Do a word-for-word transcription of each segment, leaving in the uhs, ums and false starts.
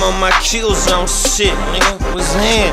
on my kill zone shit, nigga. What's hand?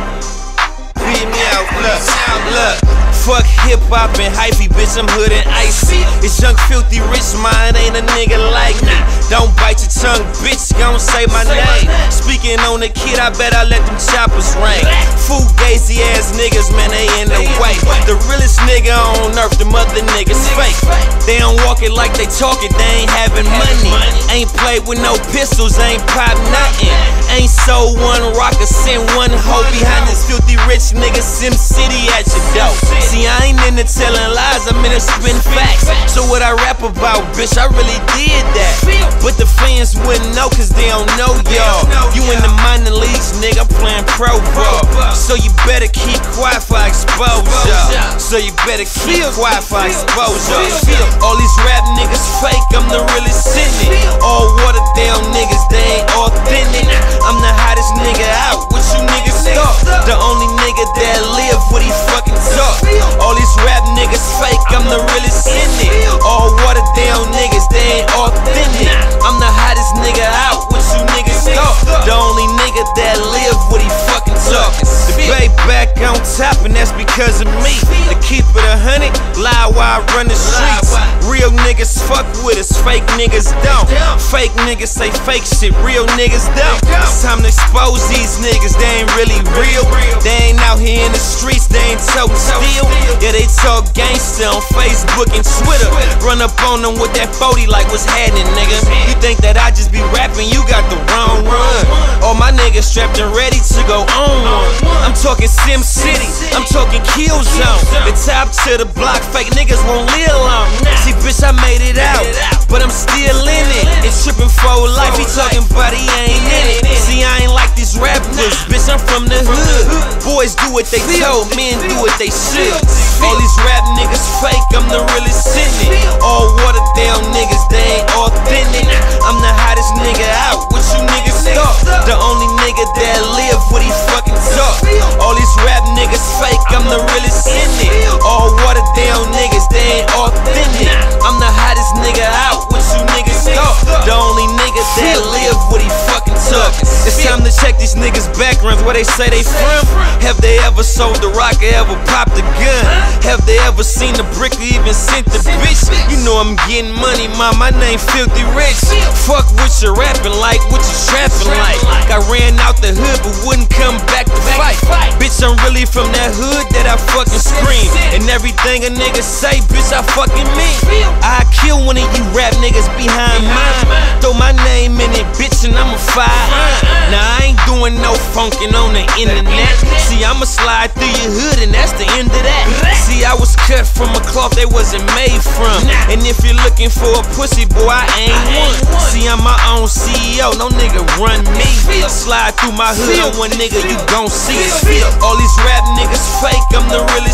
Beat me out, look, look. Fuck hip-hop and hyphy, bitch, I'm hood and icy. It's young, filthy, rich mind, ain't a nigga like me. Don't bite your tongue, bitch, gon' say my name. Speaking on the kid, I bet I let them choppers rain. Fugazi ass niggas, man, they in the way. The realest nigga on earth, the mother niggas fake. They don't walk it like they talk it, they ain't having money. Ain't played with no pistols, ain't pop nothing. Ain't sold one rocker, sent one hoe behind this filthy rich nigga, Sim City at your door. See, I ain't into telling lies, I'm into spin facts. So what I rap about, bitch, I really did that. But the fans wouldn't know, cause they don't know y'all. You in the minor leagues, nigga, playing pro ball. So you better keep quiet for exposure. So you better keep quiet for exposure. All these rap niggas fake, I'm the realest in it. All watered down niggas, they ain't authentic. I'm the hottest nigga out, what you niggas thought? The only nigga that live what he fucking talk. All these rap niggas fake, I'm the realest in it. All watered down niggas, they ain't authentic. I'm the hottest nigga out, what you niggas thought? The only nigga that live what he fucking talk. The bay back on top, and that's because of me. To keep it a hundred, lie while I run the streets. Real niggas fuck with us, fake niggas don't. Fake niggas say fake shit, real niggas don't. It's time to expose these niggas, they ain't really real. They ain't out here in the streets, they ain't toting steel. Yeah, they talk gangsta on Facebook and Twitter. Run up on them with that forty like what's happening, nigga. You think that I just be rapping, you got the wrong run. All my niggas strapped and ready to go on one. I'm talking Sim City, I'm talking kill zone. The top to the block, fake niggas won't live long. See, bitch, I made it out, but I'm still in it. It's tripping for life, he talking but he ain't in it. See, I ain't like these rappers, bitch, I'm from the hood. Boys do what they told, men do what they should. All these rap niggas fake, I'm the realest in it. All watered down niggas, they ain't authentic. I'm the hottest nigga out, what you niggas thought? The only nigga that live what he fucking talk. All these rap niggas fake, I'm the realest in it. All watered down niggas, they ain't authentic. I'm the hottest nigga out, what you niggas thought? The only nigga that live what he fucking talk. It's time to check these niggas' backgrounds, where they say they from. Have they ever sold the rock or ever popped a gun? Have they ever seen the brick or even sent the bitch? You know I'm getting money, ma, my name Philthy Rich. Fuck what you rapping like, what you trapping like. I ran out the hood but wouldn't come back to fight. Bitch, I'm really from that hood that I fucking scream. And everything a nigga say, bitch, I fucking mean. I kill one of you rap niggas behind mine. Throw my name in it, bitch, and I'm a fire. Now I ain't doing no funkin' on the internet. See, I'ma slide through your hood and that's the end of that. See, I was cut from a cloth they wasn't made from. And if you're looking for a pussy, boy, I ain't one. See, I'm my own C E O, no nigga run me. Slide through my hood on one nigga, you gon' see it. All these rap niggas fake, I'm the realest